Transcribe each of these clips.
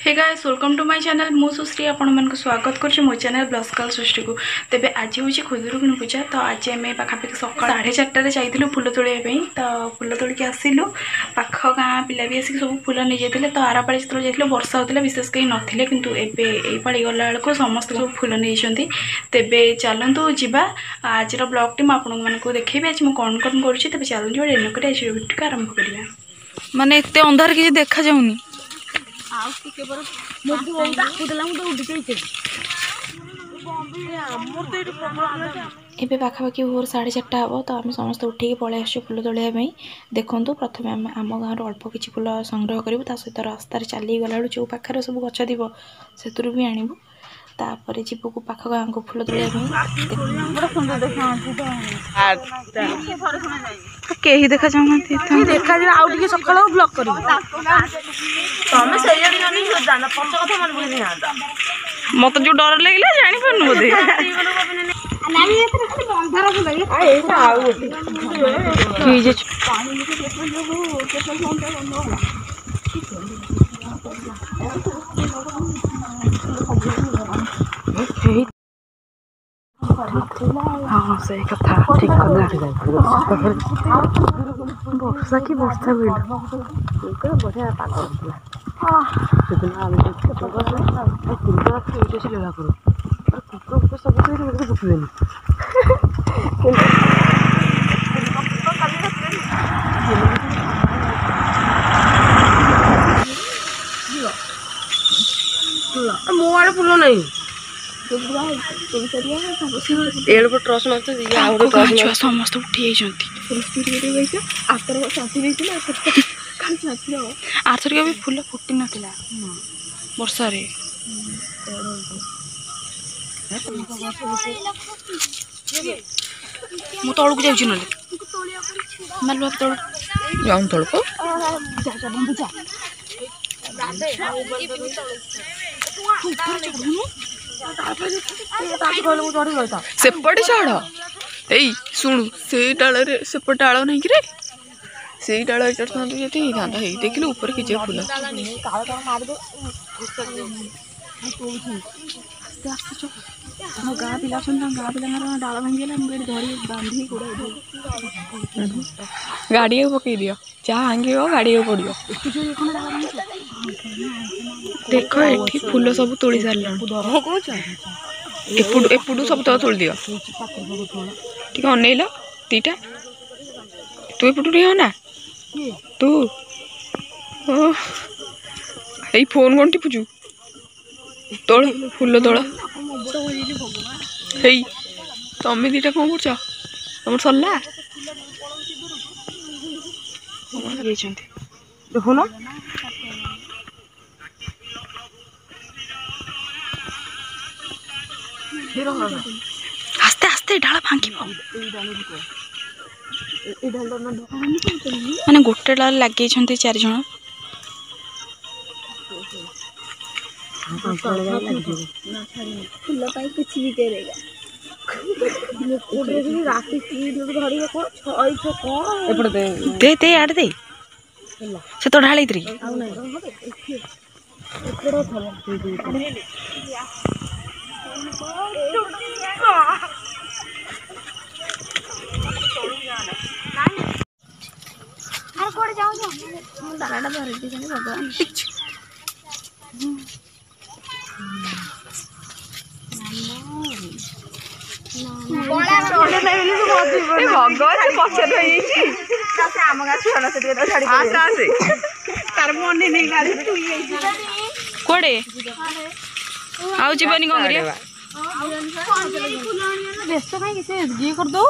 Hey guys welcome to my channel मु सुश्री आपण मन को स्वागत करछि मो चैनल ब्लॉस्कल सृष्टि को। तेबे आज होछि खुदुरुकुणी पूजा तो आज आम पाखापाखि सकाळ 4:30 जाइथिलु फूल तोड़े तो फूल तोड़ के आसिलु पाख गाँ पिला भी आसिक सब फूल नहीं जाते तो आरपाड़ी जो जाइए वर्षा होता विशेष कहीं नथिले किंतु एबे एई पाड़ी गला बेलको समस्त सब फूल नहीं जाती। तेबे चलतु जीवा आज ब्लॉग टी मुझे देखी आज मुझे कौन कौन करुँची तेज चलते रेणुक आज वीडियो आरंभ करा माने एते अंधार किसी देखा जाऊनी एबे पाखापाखि भोर 4:30 हम तो आम समस्त उठे पलि आसु फूल तोड़ाई। देखु प्रथम आम गाँव अल्प किसी फूल संग्रह करूँ सहित रास्तार चली गला जो पाखे सब गच थो से भी आणबू तापर जीवको पाख गाँव को फूल तोड़ाई कहीं देखा जाऊना देखा सकाल ब्लॉक कर मत जो डर लगे जानी पार्नु बोधे हाँ से कथा ठीक वर्षा कि वर्षा बढ़िया मो आड़े फूल नहीं समस्त उठी आरथरिक भी फूल फुटी नाला वर्षा रे मु तौक जाऊँ ना तौक तौक सेपटे चढ़ ए शुणु से डाल सेपट डाल नहीं कि से डाल चढ़ता देखिले ऊपर कि फूल गाँ पिला गाँ पिला डाल भांगी धरी बांधी गाड़ी पकई दियो जहाँ भांग गाड़ी पड़ो देख ये फूल सब तोड़ी सारे एपटू सब तो तोड़ दियो ठीक अनैल दीटा तू एपटू नहीं ना तू यही फोन कौन टिपुचु तोड़ फूल तोड़ हे तमें दीटा कौन कर तुम सरला देखो ना आस्ते आस्ते डाल भांग माने गोटे डाल लगे 4 जन दे दे आड़ दे से तो ढाल भगवान पछे कड़े आउ जीवानी कौन करिया व्यस्त कहीं से ये कर दो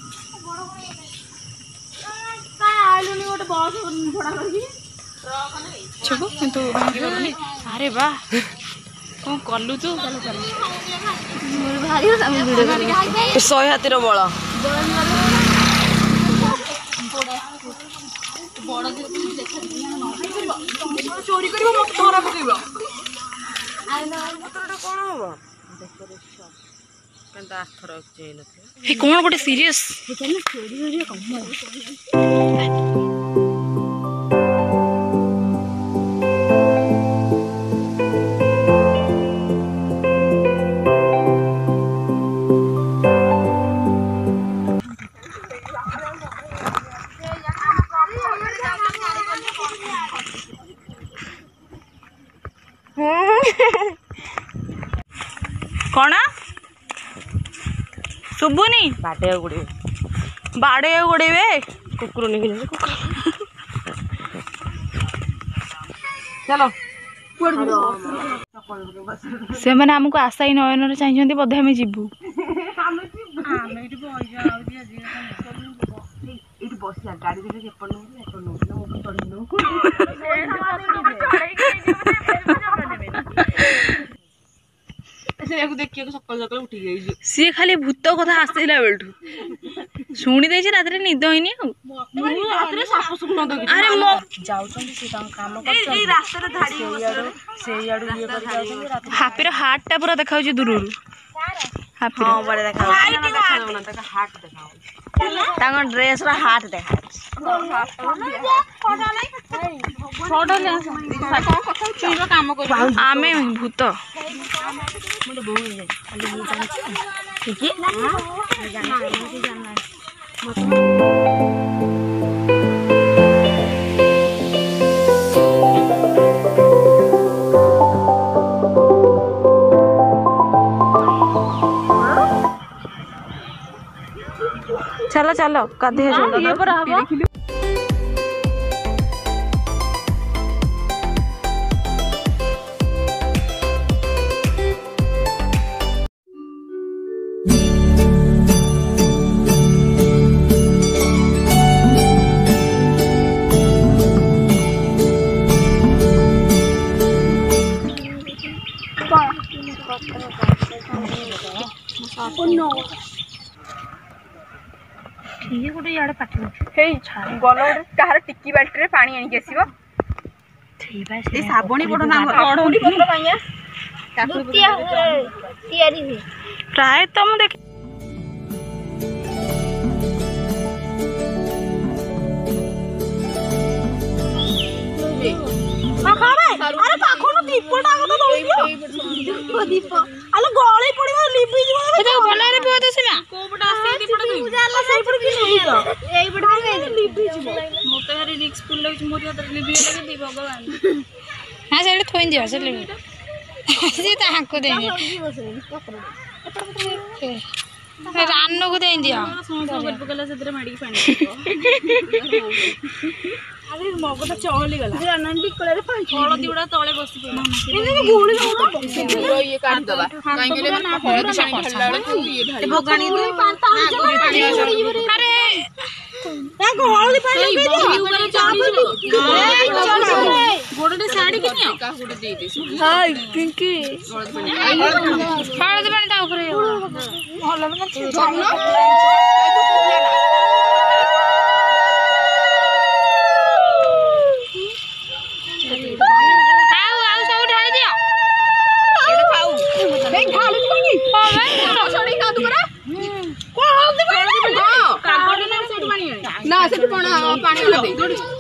किंतु अरे वाह कौन कलु तू 100 हाथी बल चोरी कर कौन गोटे सीरियस कौन शुभुनी बाटे गुड़े बाड़े गोड़े कुकुर नहीं चलो से मैंने आमको आशा ही नयन चाहिए बोधे आम जीवु गाड़ी देखिए सकाल सकाल उठी गई सी खाली भूत कथा आसला बेलू शुणी दे रात निद होनी अरे हापीर हार्ट टा पूरा देखा दूर ड्रेस हाथ देखा आमे भूत चलो चलो कदे ये गोटे याडे पाठी हे गल गोटे कहार टिकी बाल्टी रे पानी आनिक आसीबो ए साबणी बड़ ना अडौली पत्र पाइया दुतिया तयारी हुए प्राय तो हम देख अरे पाखोनु दीपटा को दउदियो दीप आलो गळी पडिबो लिपि जिवो एटा भलरे पियो तो सिना कोपटा आसी दीपटा तू जाला सही पड कि नहीं एई पड के लिपि जिवो मोते हरी रिक्स फुल लग मोर हाथ लिपि लगे दी भगवान हां सेले थोइन दियो से लिपि से ता को दे रान्नो को दे दियो सोगल पकला सेदरे माडी पानी अरे मगटा चहली गला रानंडी कोले पानी हळदी उडा तळे बसी पडला इने गोळी जाऊ ये काट दबा काई गेले हळदी पानी खेलला को ये ढाली भगानी दे अरे या हळदी पानी बही ऊपर चढ़ी जो गोडे साड़ी किनियो का गोडे दे दे हाय पिंकी हळदी पानी ता ऊपर भलो ना ना से पानी दे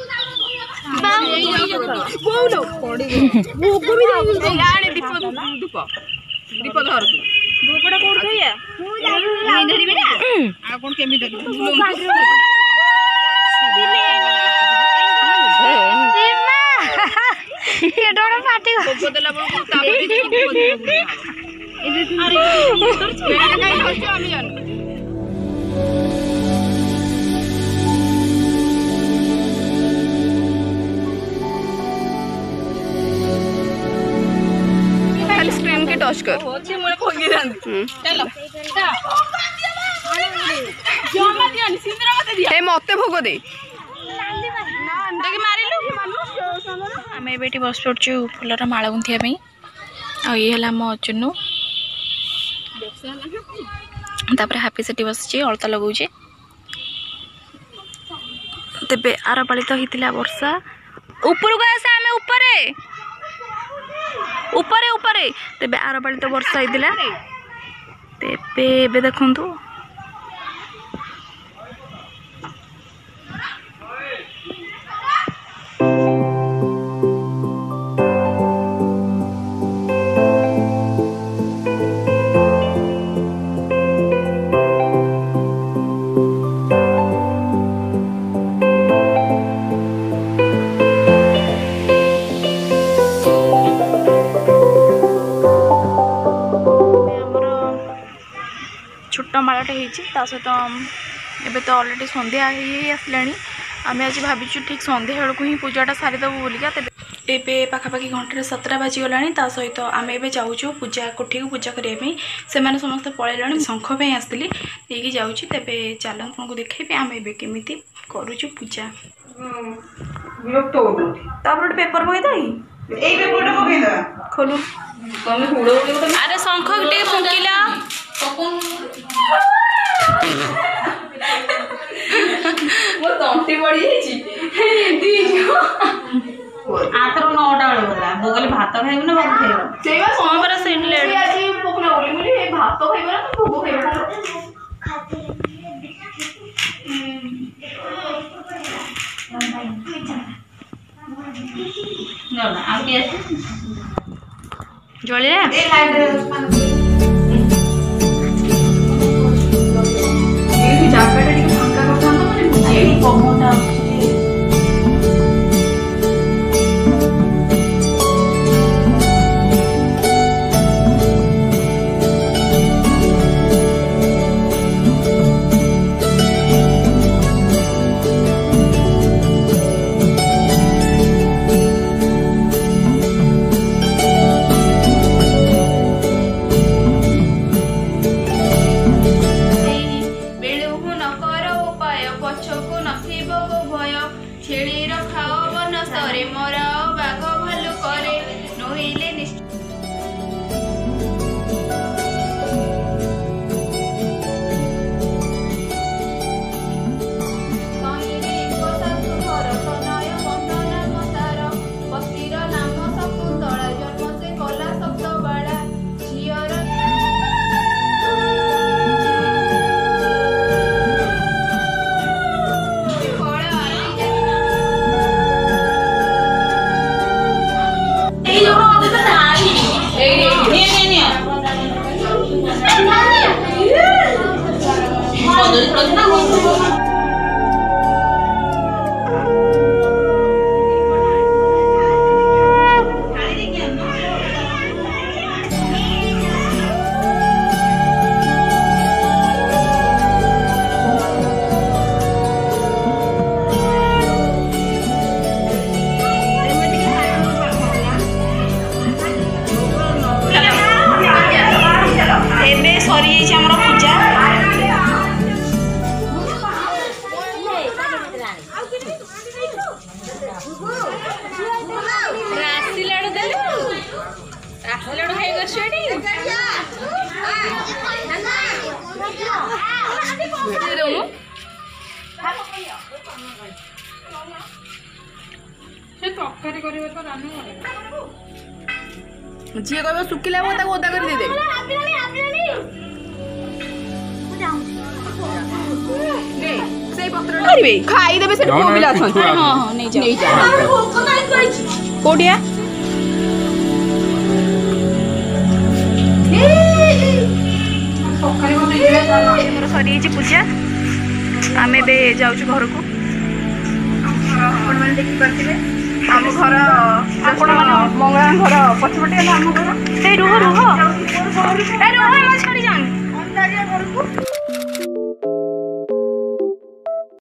बोलो पड़ी वो को भी दे याने दीप दीप दीप धर तू बोपड़ा कोड थया नहीं धरिबे ना आ कोन केमि धरि ये डोरा पाटी को देला बळको तापे दे अरे मोटर छेड़ा काई होछ आमी जान स्क्रीन के टच कर होची मोर खोगी जांदी चलो जमा दियानी सिंदरा मते दिया ए मते भोग दे देखि मारिलु हमें बेटी बस पड़छु फुलर माला गुंथिया पई आ ये हला म चुन्नू तापर हैप्पी सेठी बसछि अलता लगाउछि तेबे आर पाली तो हितिला वर्षा ऊपर को आसे हमें ऊपरे ऊपरे ऊपरे तेबे आर पाली तो वर्षा हितिला तेबे एबे देखंतु मालाटे होता सहित एबे तो ऑलरेडी संध्या ही आसलानी आम आज भाविचु ठीक संध्या बेलू ही पूजाटा सारीदेबू बोलिका तेबे पाखापाखि घंटे 7टा बाजीगला सहित आम ए जाऊँ पूजा कोठी को पूजा करने से समस्त पलैले शंख पे आसती लेकिन जाऊँगी तेबे चल आपको देखेबी आम ए केमी करुचु पूजा गोटे पेपर पकईद खोलू अरे शंख टे फुंकिला मोर तंटी पड़ी आतर 9टा बेल गला मो कहली भात खाइब ना भोग खाइब सेवा समय पर से लेट आज पोकना बोली मुली भात खाइब ना तो भोग ना आ के जलिए ए लाइट रे ये जागाटा टिके फांका करथान तो माने एही कमोटा जी कह सुखिला ओदा कर दे खाईदेवे से पिला कौटिया सरी पूजा आम ए जाऊँ घर को देखिपे आम घर मंगला घर पछपटे आम घर रुह रुह छाड़ी जान घर को